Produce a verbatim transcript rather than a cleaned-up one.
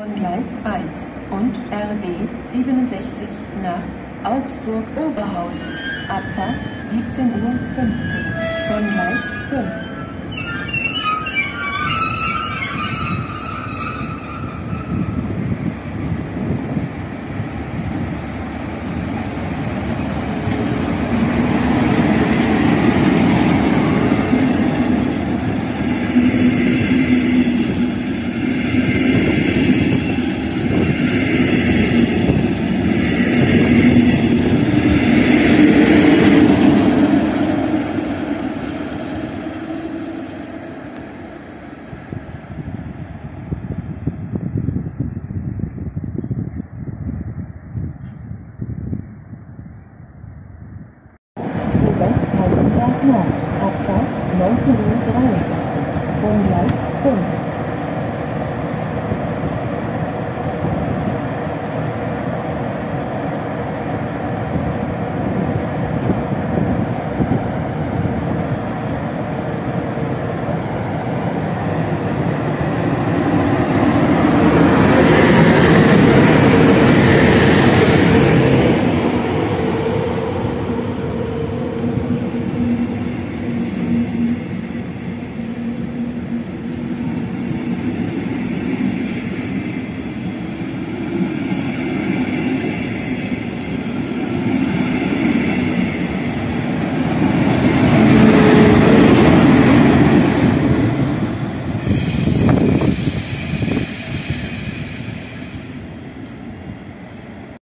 von Gleis eins und R B siebenundsechzig nach Augsburg-Oberhausen. Abfahrt siebzehn Uhr fünfzehn von Gleis fünf. Abfahrt neunzehn Uhr dreiundvierzig von Gleis fünf.